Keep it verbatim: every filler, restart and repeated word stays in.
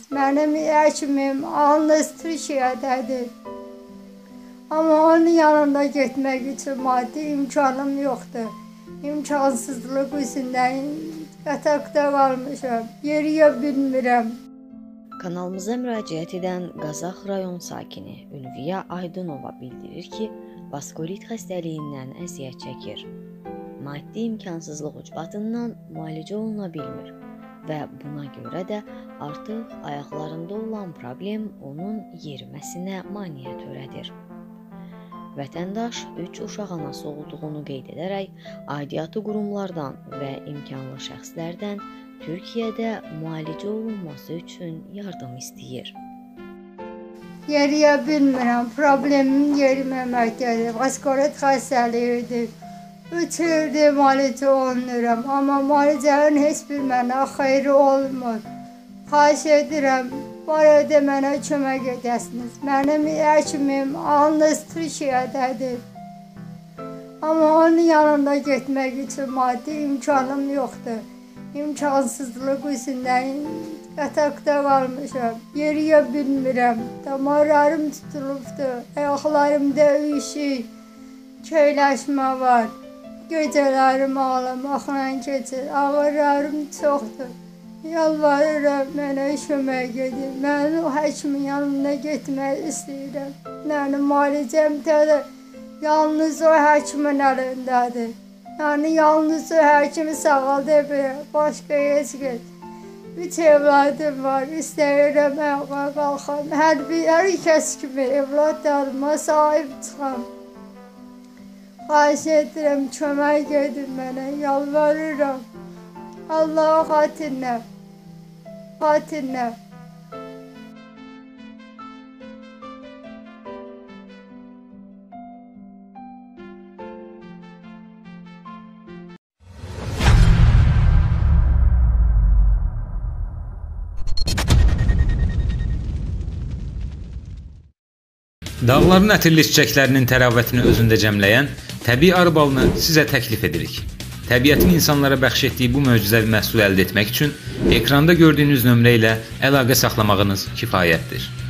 Mənim həkimim yalnız Türkiyədədir. Amma onun yanında getmək üçün maddi imkanım yoxdur. İmkansızlıq üzündən yatakda qalmışam. Yeriyə bilmirəm. Kanalımıza müraciət edən Qazax rayon sakini Ülviyə Aydınova bildirir ki, vaskolit xəstəliyindən əziyyət çəkir. Maddi imkansızlıq ucbatından müalicə oluna bilmir və buna görə də artıq ayaqlarında olan problem onun yeriməsinə maneə törədir. Vətəndaş üç uşaq anası olduğunu qeyd edərək, aidiyyatı qurumlardan və imkanlı şəxslərdən Türkiyədə müalicə olunması üçün yardım istəyir. Yeriyə bilmirəm, problemim yeriməməkdədir, vaskolit xəstəliyidir. Üç ildir müalicə olunuram, amma müalicənin heç bir mənə xeyri olmur. Xahiş edirəm, barədə mənə kömək edəsiniz. Mənim həkimim yalnız Türkiyədədir. Amma onun yanında getmək üçün maddi imkanım yoxdur. İmkansızlıq üzündən yatakda qalmışam. Yeriyə bilmirəm. Damarlarım tutulubdur. Ayaqlarımda uyuşuk, köyləşmə var. Gecələrim ağlamaqla keçir. Ağrılarım çoxdur. Yalvarıram, mənə kömək edin. Mən o həkimin yanına getmək istəyirəm. Yəni, müalicəmdə də yalnız o həkimin əlindədir. Yəni, yalnız o həkimi sağalda biləm. Başqa heç get. Üç evladım var. İstəyirəm, ayağa qalxam. Hər bir, hər kəs kimi evladlarıma sahib çıxam. Xahiş edirəm, kömək edin mənə. Yalvarıram. Allah'a xatirinə. Xatirinə. Dağların ətirli çiçəklərinin təravətini özündə cəmləyən təbii arı balını sizə təklif edirik. Təbiətin insanlara bəxş etdiyi bu möcüzəvi məhsulu əldə etmək üçün ekranda gördüyünüz nömrə ilə əlaqə saxlamağınız kifayətdir.